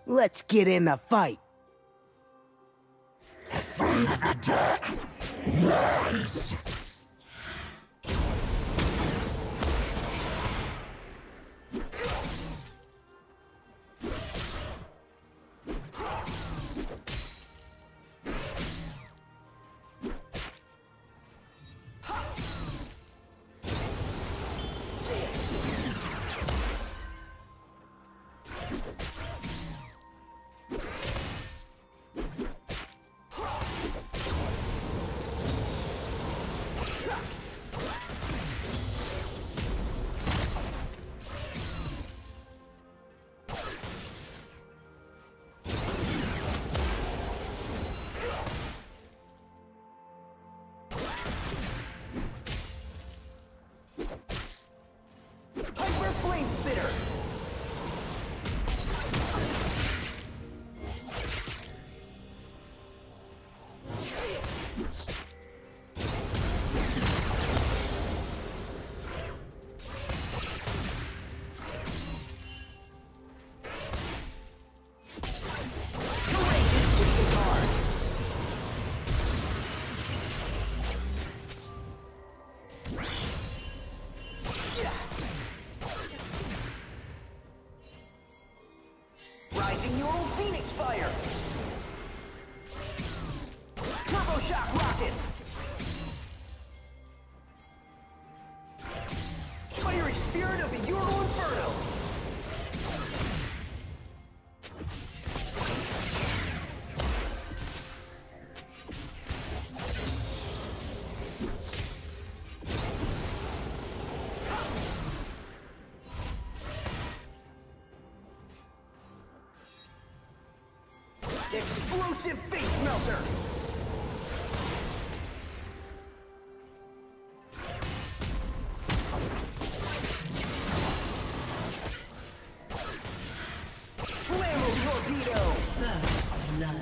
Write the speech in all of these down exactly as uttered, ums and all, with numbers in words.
Let's get in the fight. Afraid of the dark? Lies! Rising your old Phoenix Fire! Turbo Shock Rockets! Fiery Spirit of the Euro Inferno! Explosive Face Melter! Flammo Torpedo! First blood.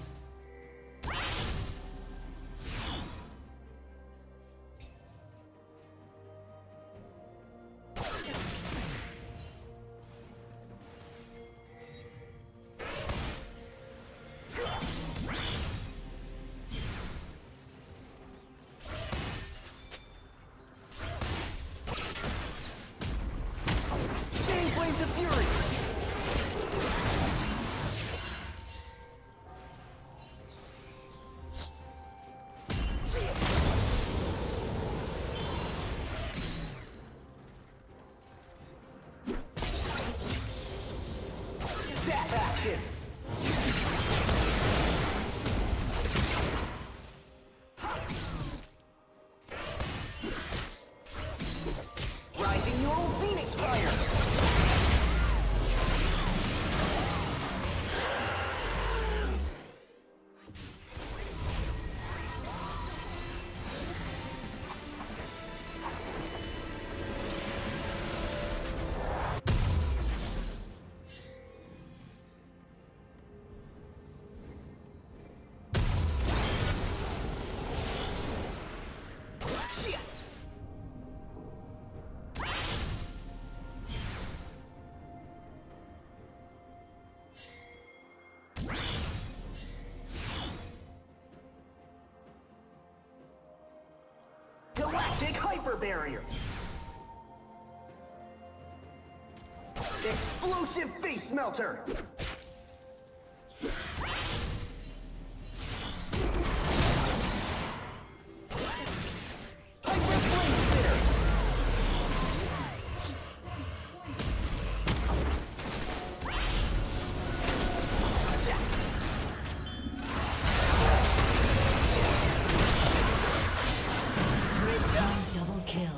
Flames of Fury! Zap action! Rising your old Phoenix Fire! Galactic Hyper Barrier! Explosive Face Melter! Hyper Flame Spitter! Double kill.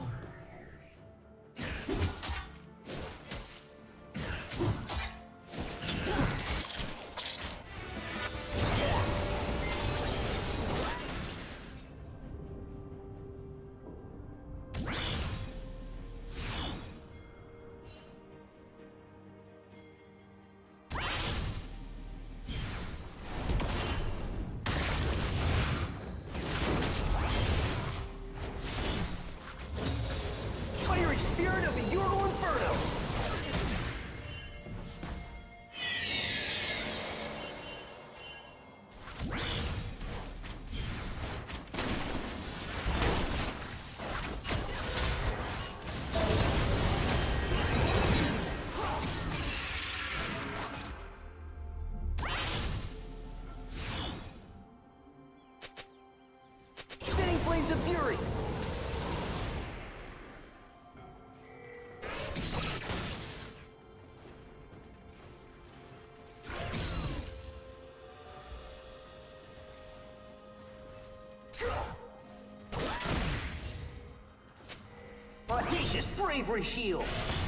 Audacious bravery shield.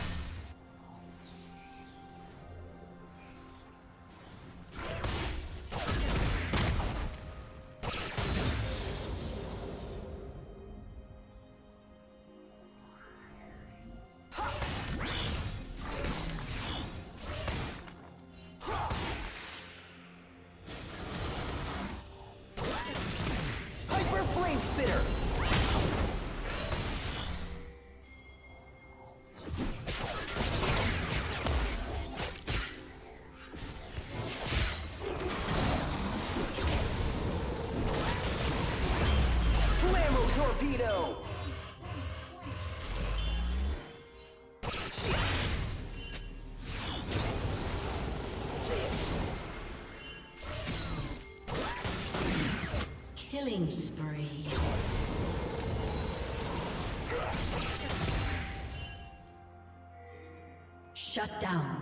Torpedo! Killing spree. Shut down.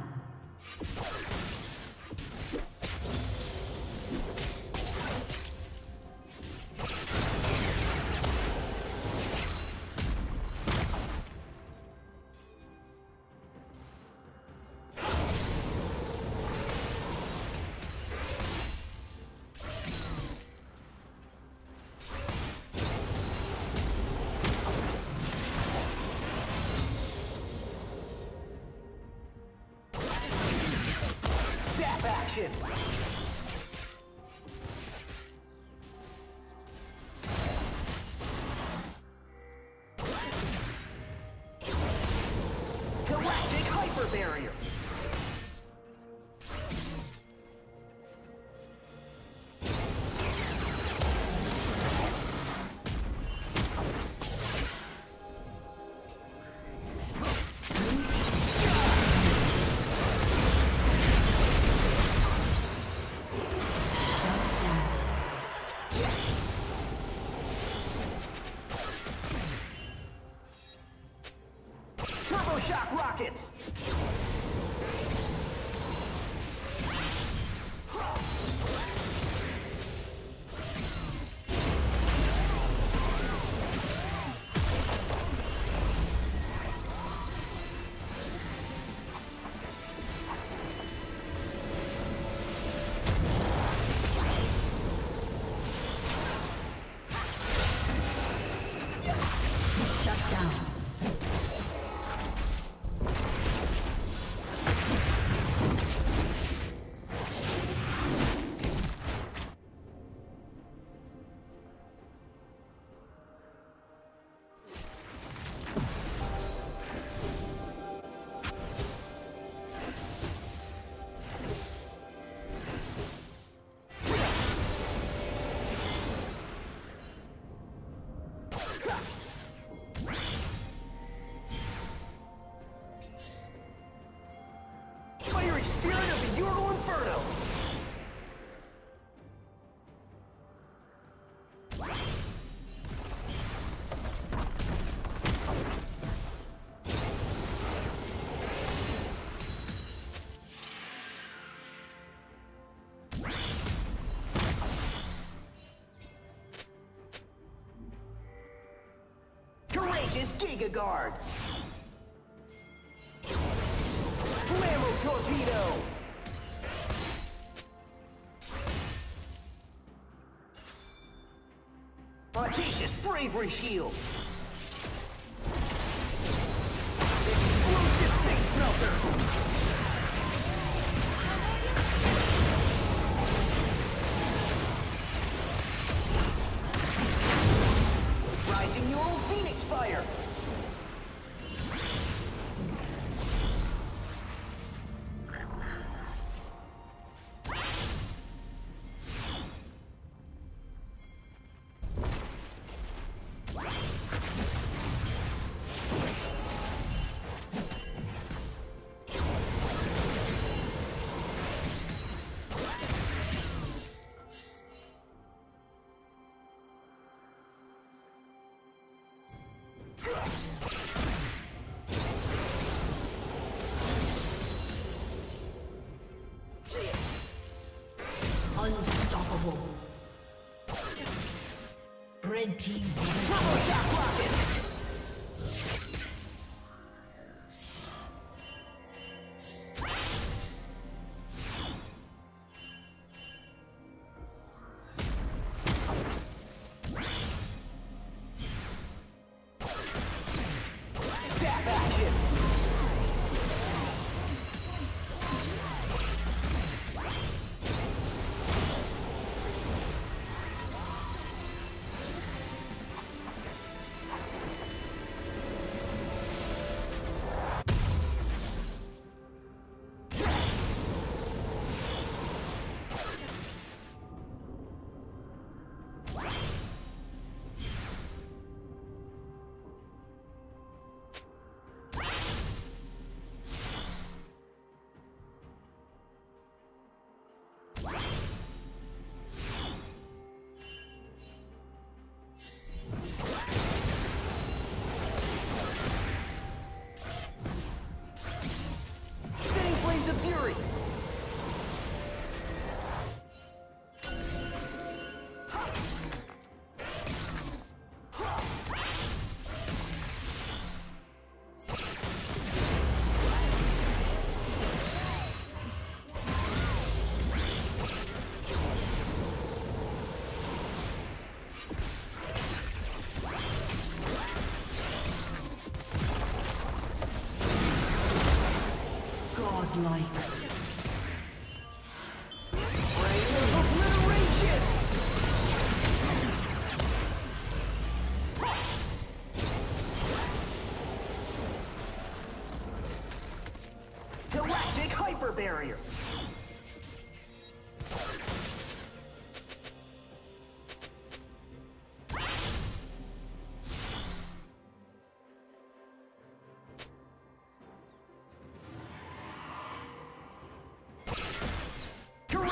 Action! Galactic hyper barrier! Shock rockets! Spirit of the Ural Inferno! Courageous Giga Guard! Torpedo! Audacious bravery shield! Explosive face melter! Rising Ural Phoenix Fire! Unstoppable. Red team. Turbo shock rockets.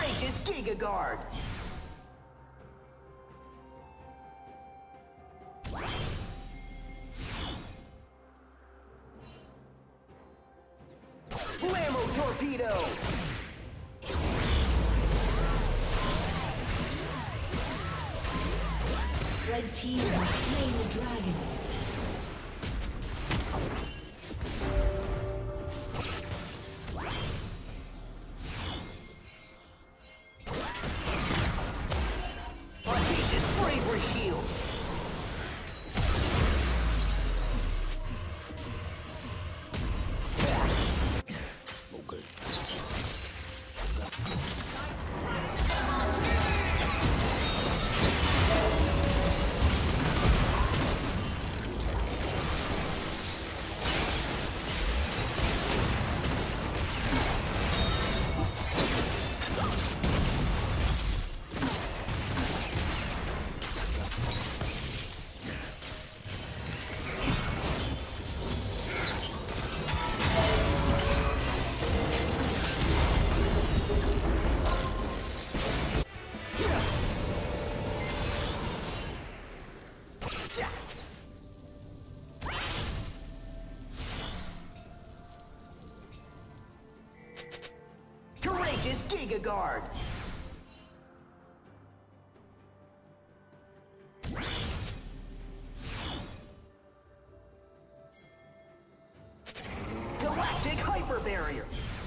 Courageous Giga Guard. Blammo Torpedo. Red team has slain the dragon. Audacious Bravery Shield. Courageous Giga Guard. Galactic Hyper Barrier.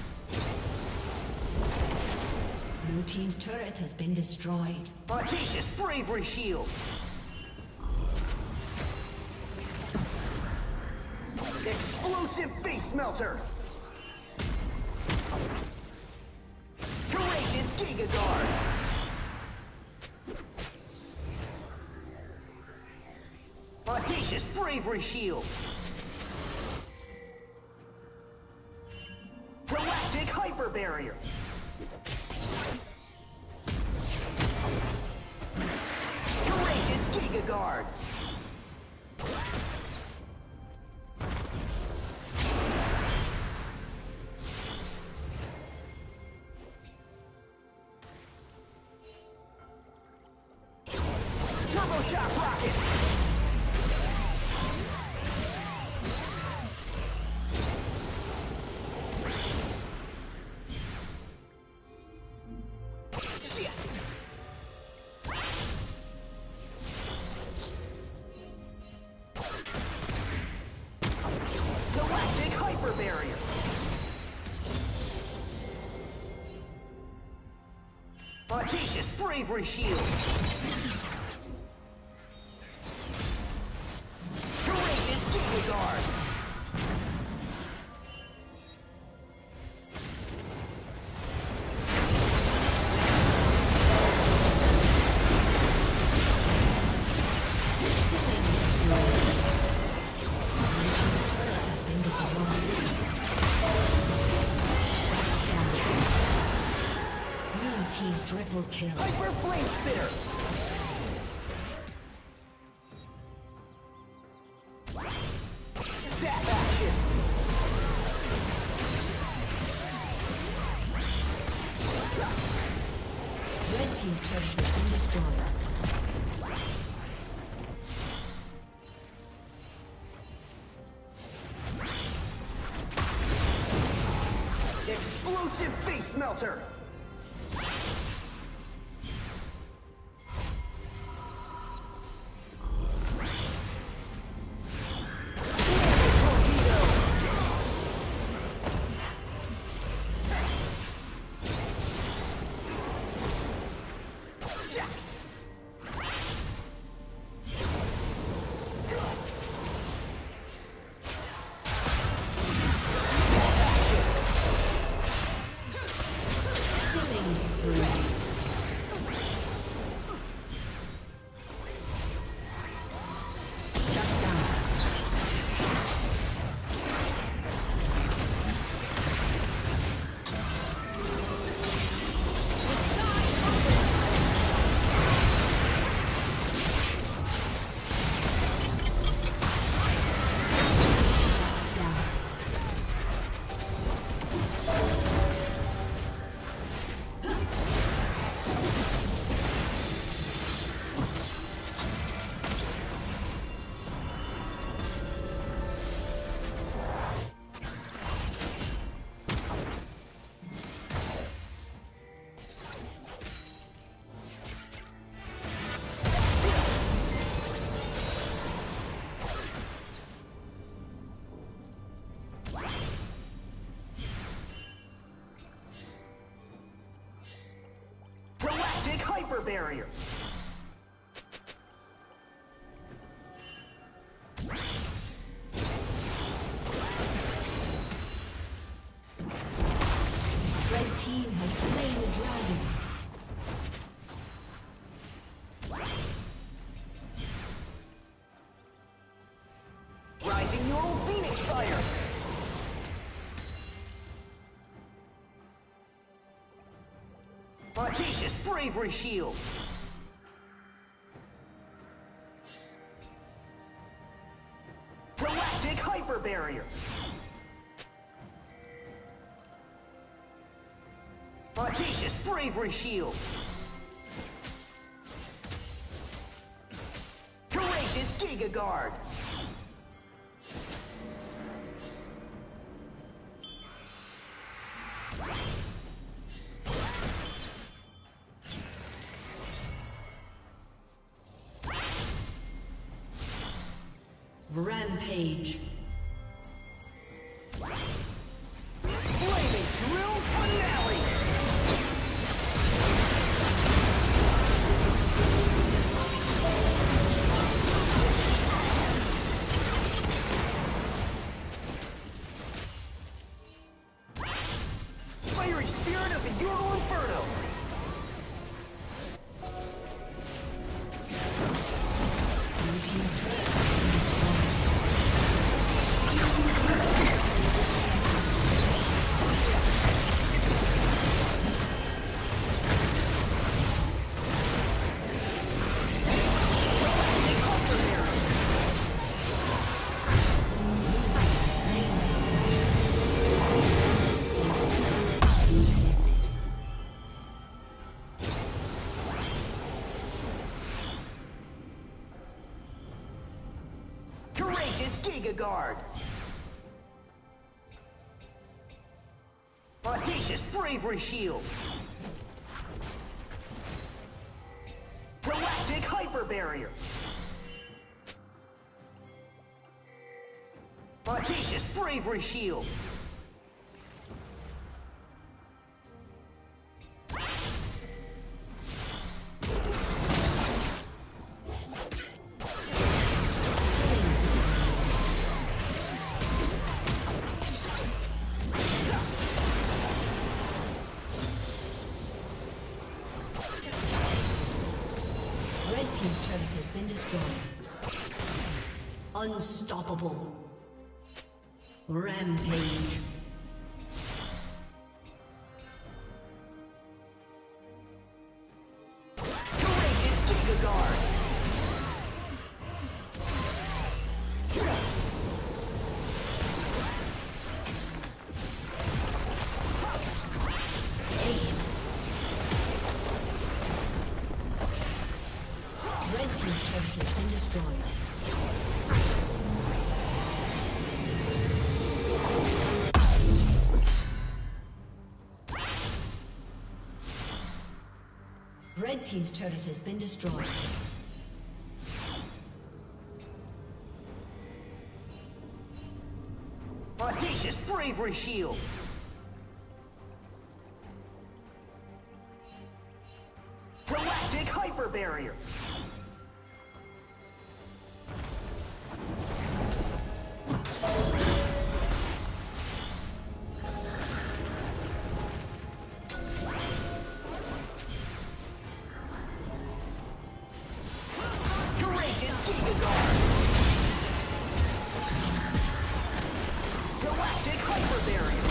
Blue team's turret has been destroyed. Audacious Bravery Shield. Explosive Face Melter. Courageous Giga Guard. Audacious Bravery Shield. Galactic Hyper Barrier. Courageous Giga Guard. Turbo Shock Rockets. Galactic Hyper Barrier. Audacious Bravery Shield. Courageous Giga Guard. Blue team triple kill. Hyper Flame Spitter. Zap action. Red team's turret has been destroyed. Explosive Face Melter. Hyper Barrier. Red team has slain the dragon. Rising Neural Phoenix Fire. Audacious Bravery Shield. Galactic Hyper Barrier. Audacious Bravery Shield. Courageous Giga Guard. Rampage. Flaming Drill Finale. Fiery Spirit of the Euro Inferno. Blue team's turret. Courageous Giga Guard. Audacious Bravery Shield. Galactic Hyper Barrier. Audacious Bravery Shield. Team's turret has been destroyed. Unstoppable. Rampage. Courageous Giga Guard. Ace. Red team's turret has been destroyed. Red team's turret has been destroyed. Audacious Bravery Shield. Galactic Hyper Barrier. Courageous Giga Guard. Galactic Hyper Barrier.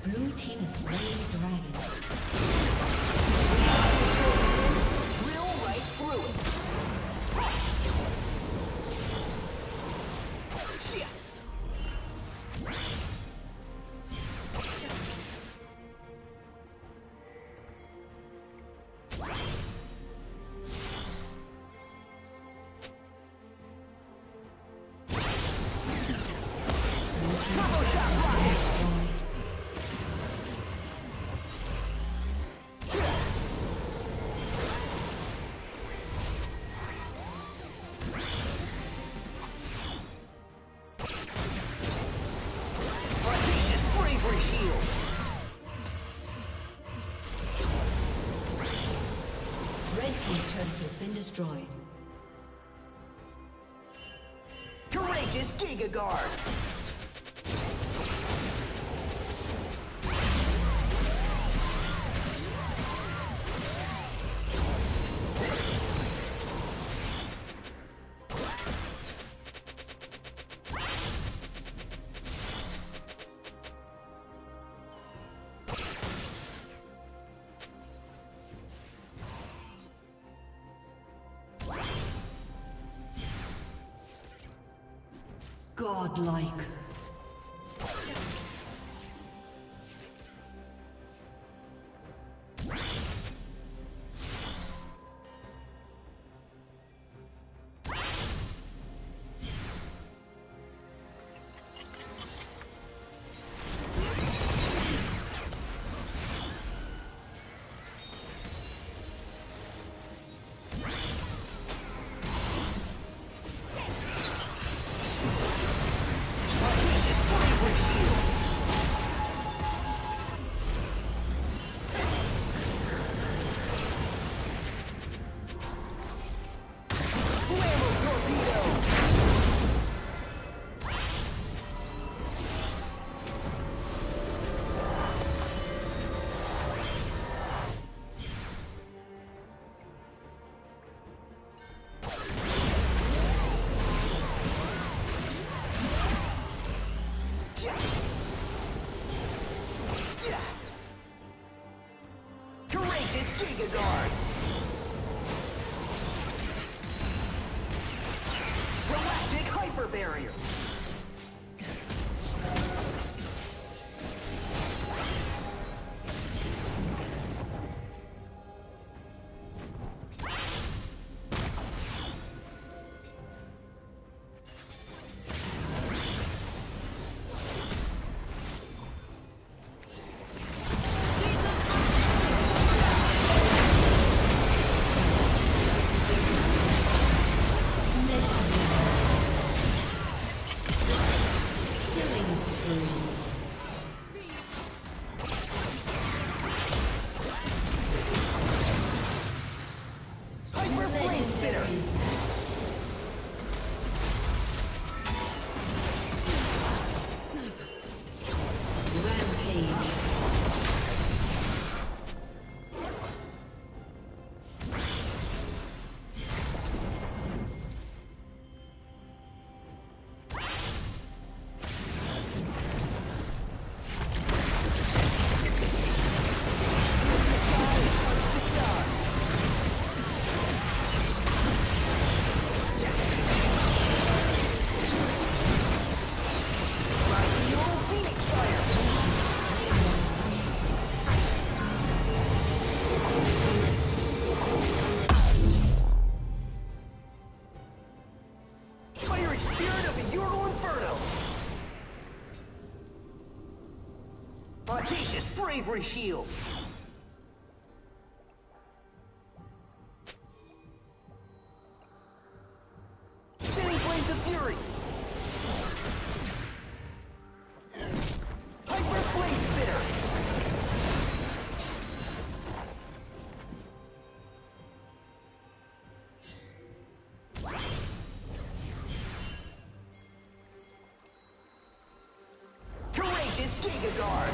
Blue team has slain the dragon. Drill right through it. Shit. Turbo shot rockets. Audacious bravery shield. Red team's turret has been destroyed. Courageous Giga Guard. Godlike. Courageous Giga Guard. Galactic Hyper Barrier. Audacious bravery shield. Spinning flames of fury. Hyper blade spitter. Courageous Giga Guard.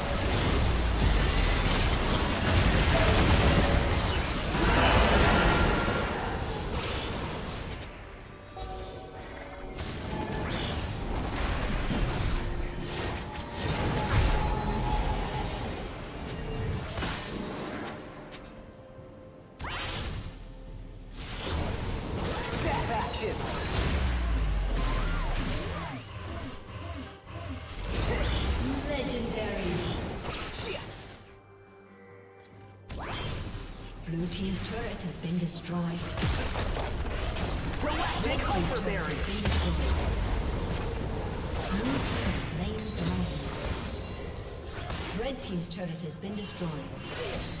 Blue team's turret has been destroyed. Galactic Red team's turret overbearing. has been destroyed. Blue team has slain the dragon. Red team's turret has been destroyed.